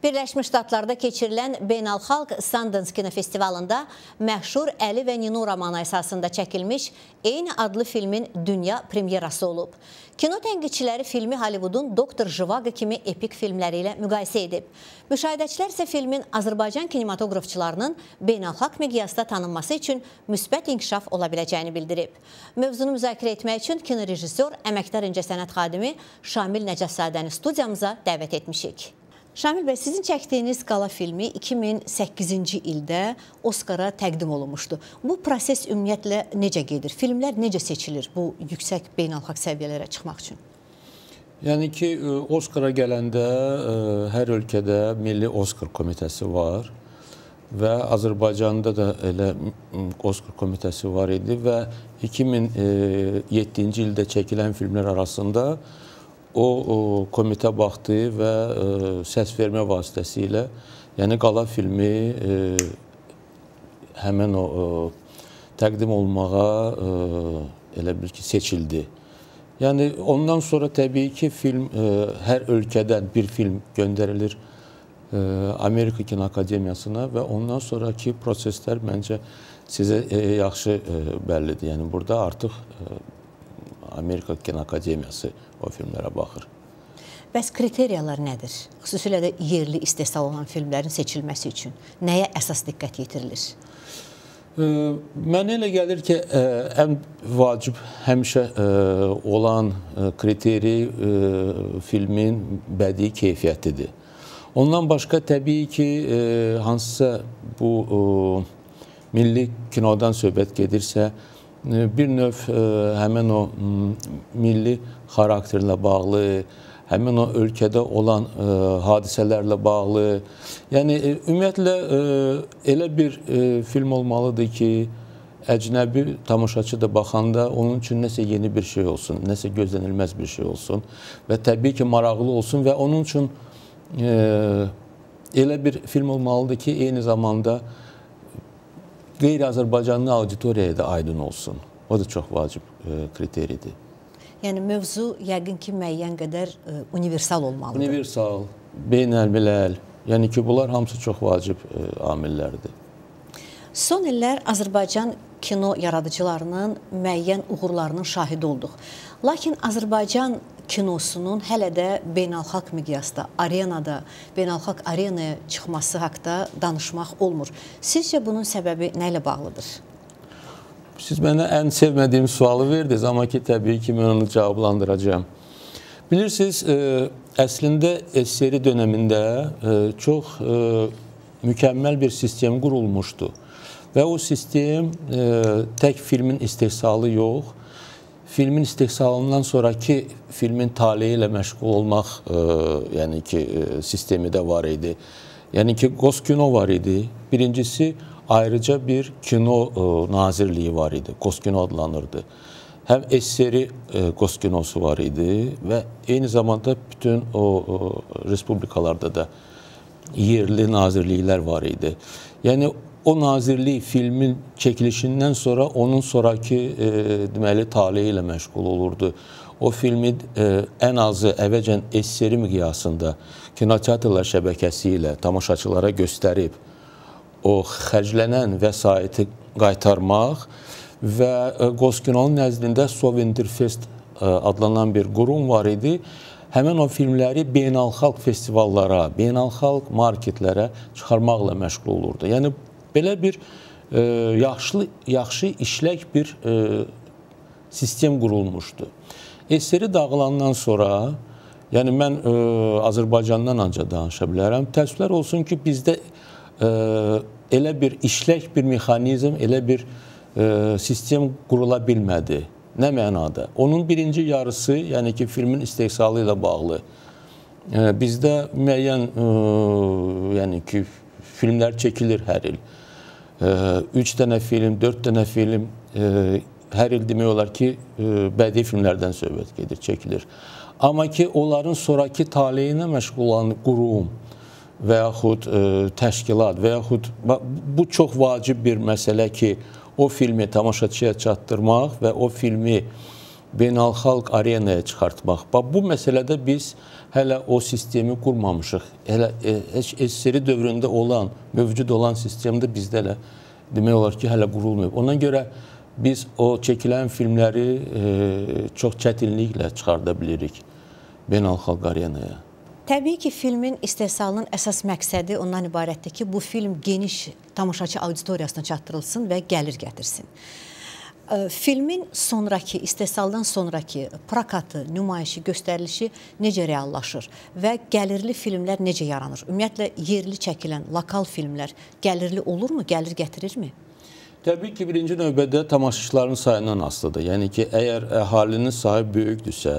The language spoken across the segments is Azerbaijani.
Birləşmiş Ştatlarda keçirilən Beynəlxalq Sundance kinofestivalında məşhur Əli və Ninu romanı əsasında çəkilmiş eyni adlı filmin dünya premyerası olub. Kino tənqidçiləri filmi Hollywoodun Doktor Jvago kimi epik filmləri ilə müqayisə edib. Müşahidəçilər isə filmin Azərbaycan kinematografçılarının beynəlxalq miqyasda tanınması üçün müsbət inkişaf ola biləcəyini bildirib. Mövzunu müzakirə etmək üçün kinorejissor, əməkdar incəsənət xadimi Şamil Nəcəfzadəni studiyamıza dəvət etmişik. Şamil bəy, sizin çəkdiyiniz Qala filmi 2008-ci ildə Oscara təqdim olunmuşdu. Bu proses ümumiyyətlə necə gedir? Filmlər necə seçilir bu yüksək beynəlxalq səviyyələrə çıxmaq üçün? Yəni ki, Oscara gələndə hər ölkədə Milli Oskar Komitəsi var və Azərbaycanda da elə Oskar Komitəsi var idi və 2007-ci ildə çəkilən filmlər arasında o komitə baxdı və səs vermə vasitəsilə, yəni Qala filmi həmən o təqdim olunmağa elə bir ki, seçildi. Yəni ondan sonra təbii ki, film hər ölkədən bir film göndərilir Amerika Kino Akademiyasına və ondan sonraki proseslər məncə sizə yaxşı bəllidir. Yəni burada artıq Amerika Kino Akademiyası o filmlərə baxır. Bəs kriteriyalar nədir? Xüsusilə də yerli istehsal olan filmlərin seçilməsi üçün nəyə əsas diqqət yetirilir? Mənə elə gəlir ki, ən vacib həmişə olan kriteri filmin bədii keyfiyyətidir. Ondan başqa təbii ki, hansısa bu milli kinodan söhbət gedirsə, bir növ həmən o milli xarakterlə bağlı, həmən o ölkədə olan hadisələrlə bağlı. Yəni, ümumiyyətlə, elə bir film olmalıdır ki, əcnəbi tamaşaçı da baxanda onun üçün nəsə yeni bir şey olsun, nəsə gözlənilməz bir şey olsun və təbii ki, maraqlı olsun və onun üçün elə bir film olmalıdır ki, eyni zamanda qeyri-Azərbaycanlı auditoriyaya da aydın olsun. O da çox vacib kriteridir. Yəni, mövzu yəqin ki, müəyyən qədər universal olmalıdır. Universal, beynəlmiləl. Yəni ki, bunlar hamısı çox vacib amillərdir. Son illər Azərbaycan kino yaradıcılarının müəyyən uğurlarının şahidi olduq. Lakin Azərbaycan kinosunun hələ də beynəlxalq miqyasda, arenada, beynəlxalq arenaya çıxması haqda danışmaq olmur. Sizcə bunun səbəbi nə ilə bağlıdır? Siz mənə ən sevmədiyim sualı verdiniz, amma ki, təbii ki, mən onu cavablandıracağım. Bilirsiniz, əslində SSR dönəmində çox mükəmməl bir sistem qurulmuşdu və o sistem tək filmin istehsalı yox, filmin istehsalından sonraki filmin taleyi ilə məşğul olmaq yəni ki, sistemi də var idi. Yəni ki, Qoskino var idi. Birincisi, ayrıca bir kino nazirliyi var idi. Qoskino adlanırdı. Həm SSR Qoskinosu var idi və eyni zamanda bütün o respublikalarda da yerli nazirliklər var idi. Yəni, o nazirlik filmin çəkilişindən sonra onun sonraki deməli taleyi ilə məşğul olurdu. O filmi ən azı əvvəlcən SSR miqyasında kinoteatrlar şəbəkəsi ilə tamaşaçılara göstərib o xərclənən vəsaiti qaytarmaq və Qoskinonun nəzdində Sovinterfest adlanan bir qurum var idi. Həmən o filmləri beynəlxalq festivallara, beynəlxalq marketlərə çıxarmaqla məşğul olurdu. Yəni, belə bir yaxşı işlək bir sistem qurulmuşdu. SSR dağılandan sonra, yəni mən Azərbaycandan ancaq danışa bilərəm, təəssüflər olsun ki, bizdə elə bir işlək bir mexanizm, elə bir sistem qurula bilmədi. Nə mənada? Onun birinci yarısı, yəni ki, filmin istehsalı ilə bağlı. Bizdə müəyyən, yəni ki, filmlər çəkilir hər il. 3 dənə film, 4 dənə film, hər il demək olar ki, bədii filmlərdən söhbət gedir, çəkilir. Amma ki, onların sonraki taleyinə məşğul olan qurum və yaxud təşkilat və yaxud bu çox vacib bir məsələ ki, o filmi tamaşaçıya çatdırmaq və o filmi beynəlxalq arenaya çıxartmaq. Bax, bu məsələdə biz hələ o sistemi qurmamışıq. Hələ SSR dövründə olan, mövcud olan sistemdə bizdə hələ demək olar ki, hələ qurulmayıb. Ona görə biz o çəkilən filmləri çox çətinliklə çıxarda bilirik beynəlxalq arenaya. Təbii ki, filmin istehsalının əsas məqsədi ondan ibarətdir ki, bu film geniş tamaşaçı auditoriyasına çatdırılsın və gəlir gətirsin. Filmin sonraki, istehsaldan sonraki prokatı, nümayişi, göstərilişi necə reallaşır və gəlirli filmlər necə yaranır? Ümumiyyətlə, yerli çəkilən, lokal filmlər gəlirli olurmu, gəlir gətirirmi? Təbii ki, birinci növbədə tamaşaçıların sayından asılıdır. Yəni ki, əgər əhalinin sayı böyükdürsə,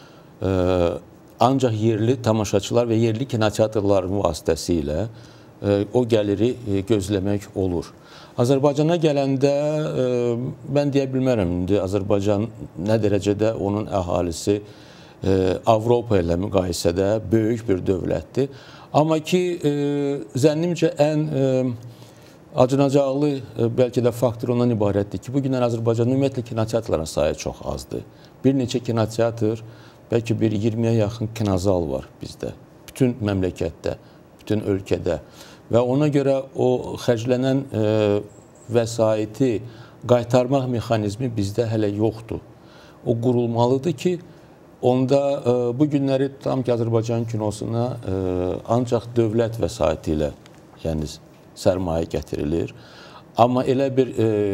ancaq yerli tamaşaçılar və yerli kinoteatrların vasitəsilə o gəliri gözləmək olur. Azərbaycana gələndə mən deyə bilmərəm, indi Azərbaycan nə dərəcədə onun əhalisi Avropa ilə müqayisədə böyük bir dövlətdir. Amma ki, zənnimcə ən acınacaqlı bəlkə də faktor ondan ibarətdir ki, bugünlər Azərbaycanın ümumiyyətlə kinoteatrların sayı çox azdır. Bir neçə kinoteatr, bəlkə bir 20-yə yaxın kinozal var bizdə, bütün məmləkətdə, bütün ölkədə. Və ona görə o xərclənən vəsaiti qaytarmaq mexanizmi bizdə hələ yoxdur. O qurulmalıdır ki, onda bu günləri tam ki, Azərbaycan kinosuna ancaq dövlət vəsaiti ilə yəni sərmayə gətirilir. Amma elə bir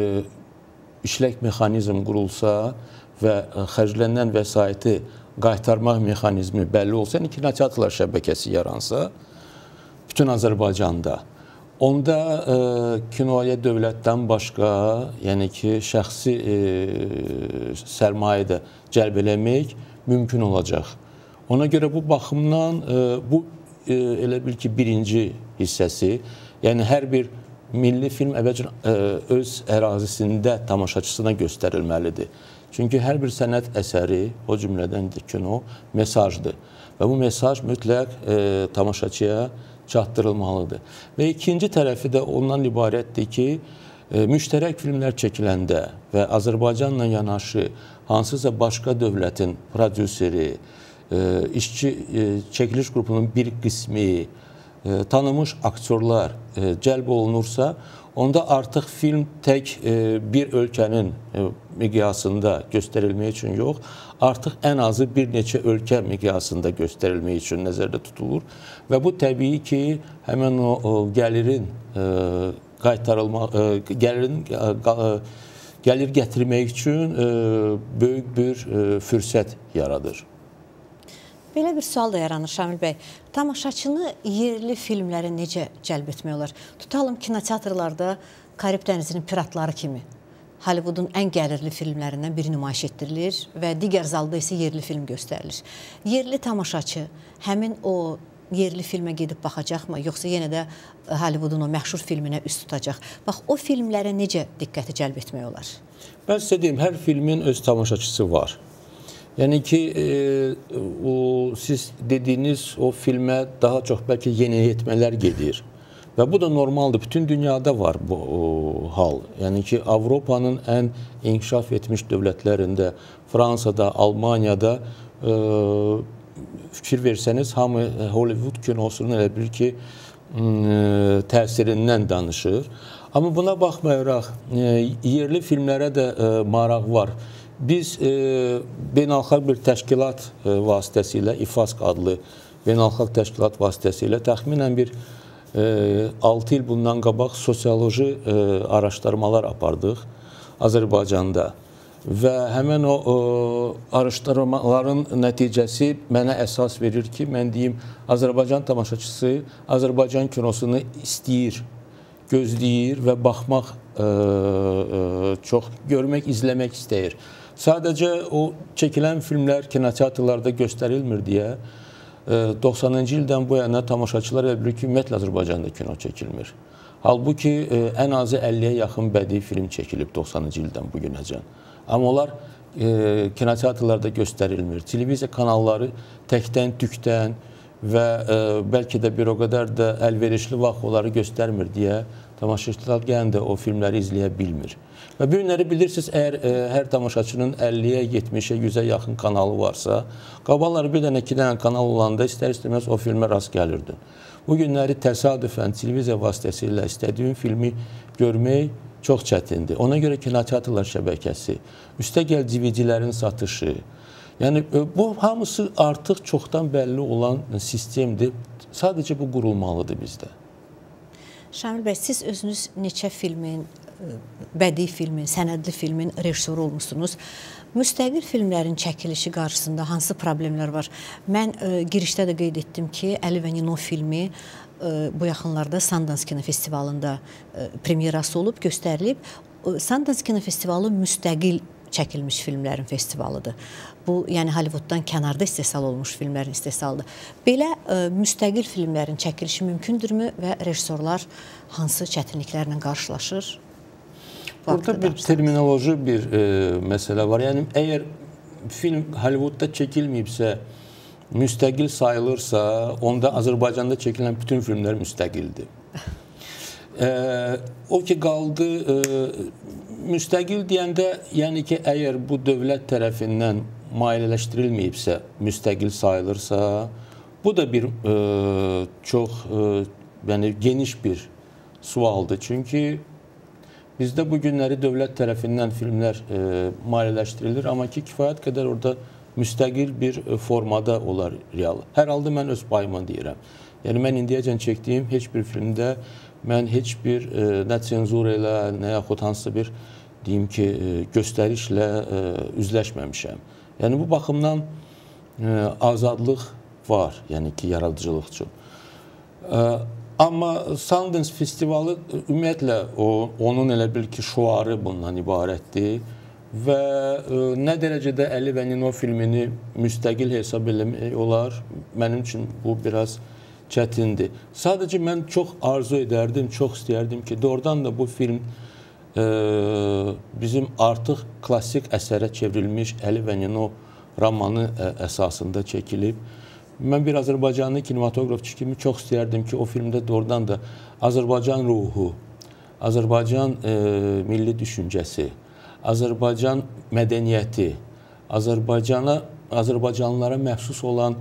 işlək mexanizm qurulsa və xərclənən vəsaiti qaytarmaq mexanizmi bəlli olsa, yəni kinoteatrlar şəbəkəsi yaransa, bütün Azərbaycanda, onda kinoya dövlətdən başqa, yəni ki, şəxsi sərmayə də cəlb eləmək mümkün olacaq. Ona görə bu baxımdan, bu elə bil ki, birinci hissəsi, yəni hər bir milli film əvvəlcə öz ərazisində tamaşaçısına göstərilməlidir. Çünki hər bir sənət əsəri, o cümlədən də kino, mesajdır. Və bu mesaj mütləq tamaşaçıya çatdırılmalıdır. Və ikinci tərəfi də ondan ibarətdir ki, müştərək filmlər çəkiləndə və Azərbaycanla yanaşı hansısa başqa dövlətin prodüseri, işçi çəkiliş qrupunun bir qismi, tanınmış aktyorlar cəlb olunursa, onda artıq film tək bir ölkənin miqyasında göstərilmək üçün yox, artıq ən azı bir neçə ölkə miqyasında göstərilmək üçün nəzərdə tutulur. Və bu təbii ki, həmən o gəlirin gəlir gətirmək üçün böyük bir fürsət yaradır. Belə bir sual da yaranır Şamil bəy. Tamaşaçını yerli filmlərə necə cəlb etmək olar? Tutalım kinoteatrlarda Karib dənizinin piratları kimi Hollywoodun ən gəlirli filmlərindən biri nümayiş etdirilir və digər zalda isə yerli film göstərilir. Yerli tamaşaçı həmin o yerli filmə gedib baxacaqmı, yoxsa yenə də Hollywoodun o məşhur filminə üst tutacaq? Bax, o filmlərə necə diqqəti cəlb etmək olar? Mən sizə deyim, hər filmin öz tamaşaçısı var. Yəni ki, siz dediyiniz o filmə daha çox bəlkə yeniyetmələr gedir. Və bu da normaldır. Bütün dünyada var bu hal. Yəni ki, Avropanın ən inkişaf etmiş dövlətlərində, Fransada, Almaniyada fikir versəniz, hamı Hollywood kinosunun elə bilir ki, təsirindən danışır. Amma buna baxmayaraq, yerli filmlərə də maraq var. Biz beynəlxalq bir təşkilat vasitəsilə, İFASQ adlı beynəlxalq təşkilat vasitəsilə təxminən bir 6 il bundan qabaq sosioloji araşdırmalar apardıq Azərbaycanda. Və həmən o araşdırmaların nəticəsi mənə əsas verir ki, mən deyim, Azərbaycan tamaşaçısı Azərbaycan kinosunu istəyir, gözləyir və baxmaq çox, görmək, izləmək istəyir. Sadəcə o çəkilən filmlər kinoteatrlarda göstərilmir deyə 90-cı ildən bu yana tamaşaçılar elə bilir ki, ümumiyyətlə Azərbaycanda kino çəkilmir. Halbuki ən azı 50-yə yaxın bədii film çəkilib 90-cı ildən bu günəcən. Amma onlar kinoteatrlarda göstərilmir. Televiziya kanalları təkdən, tükdən və bəlkə də bir o qədər də əlverişli vaxt onları göstərmir deyə tamaşaçılar gələn də o filmləri izləyə bilmir. Və bu günləri bilirsiniz, əgər hər tamaşaçının 50-yə, 70-ə, 100-ə yaxın kanalı varsa, qabaqları bir dənə, 2 dənə kanal olanda istər-istəməz o filmə rast gəlirdi. Bu günləri təsadüfən televiziya vasitəsilə istədiyin filmi görmək çox çətindir. Ona görə kinoteatrlar şəbəkəsi, üstəgəl DVD-lərin satışı, yəni bu hamısı artıq çoxdan bəlli olan sistemdir. Sadəcə bu qurulmalıdır bizdə. Şamil bəy, siz özünüz neçə filmin, bədii filmin, sənədli filmin rejissoru olmuşsunuz. Müstəqil filmlərin çəkilişi qarşısında hansı problemlər var? Mən girişdə də qeyd etdim ki, Əli və Nino filmi bu yaxınlarda Sundance Kinofestivalında premyerası olub, göstərilib. Sundance Kinofestivalı müstəqil çəkilmiş filmlərin festivalıdır. Bu, yəni Hollywooddan kənarda istehsal olmuş filmlərin istehsalıdır. Belə müstəqil filmlərin çəkilişi mümkündürmü və rejissorlar hansı çətinliklərlə qarşılaşır? Burada bir terminoloji bir məsələ var. Yəni, əgər film Hollywoodda çəkilməyibsə, müstəqil sayılırsa, onda Azərbaycanda çəkilən bütün filmlər müstəqildir. O ki, qaldı, müstəqil deyəndə, yəni ki, əgər bu dövlət tərəfindən maliyyələşdirilməyibsə, müstəqil sayılırsa, bu da bir çox geniş bir sualdır. Çünki bizdə bu günləri dövlət tərəfindən filmlər maliyyələşdirilir, amma ki, kifayət qədər orada müstəqil bir formada olar real. Hər halda mən öz payımı deyirəm. Yəni, mən indiyəcən çəkdiyim heç bir filmdə mən heç bir nə senzura ilə, nə yaxud hansısa bir deyim ki, göstərişlə üzləşməmişəm. Yəni, bu baxımdan azadlıq var, yəni ki, yaradıcılıq üçün. Amma Sundance festivalı ümumiyyətlə onun elə bil ki, şuarı bundan ibarətdir və nə dərəcədə Əli və Nino filmini müstəqil hesab eləmək olar, mənim üçün bu biraz çətindir. Sadəcə mən çox arzu edərdim, çox istəyərdim ki, doğrudan da bu film bizim artıq klassik əsərə çevrilmiş Əli və Nino romanı əsasında çəkilib. Mən bir Azərbaycanlı kinematografçı kimi çox istəyərdim ki, o filmdə doğrudan da Azərbaycan ruhu, Azərbaycan milli düşüncəsi, Azərbaycan mədəniyyəti, Azərbaycanlılara məxsus olan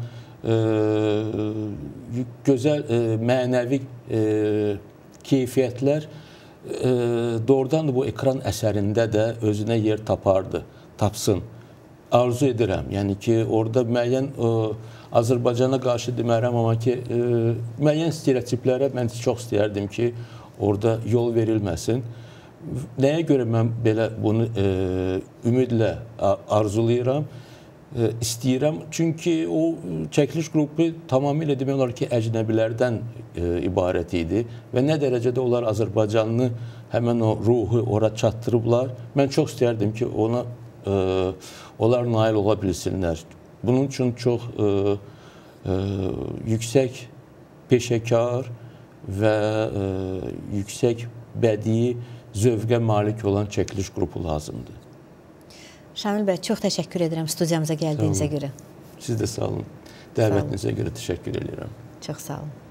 gözəl mənəvi keyfiyyətlər doğrudan da bu ekran əsərində də özünə yer tapsın. Arzu edirəm. Yəni ki, orada müəyyən Azərbaycana qarşı demərəm, amma ki, müəyyən stereotiplərə mən çox istəyərdim ki, orada yol verilməsin. Nəyə görə mən belə bunu ümidlə arzulayıram, istəyirəm? Çünki o çəkiliş qrupu tamamilə demək olar ki, əcnəbilərdən ibarət idi və nə dərəcədə onlar Azərbaycanlı həmən o ruhu ora çatdırıblar. Mən çox istəyərdim ki, onlar nail ola bilsinlər. Bunun üçün çox yüksək peşəkar və yüksək bədii zövqə malik olan çəkiliş qrupu lazımdır. Şamil bəy, çox təşəkkür edirəm studiyamıza gəldiyinizə görə. Siz də sağ olun. Dəvətinizə görə təşəkkür edirəm. Çox sağ olun.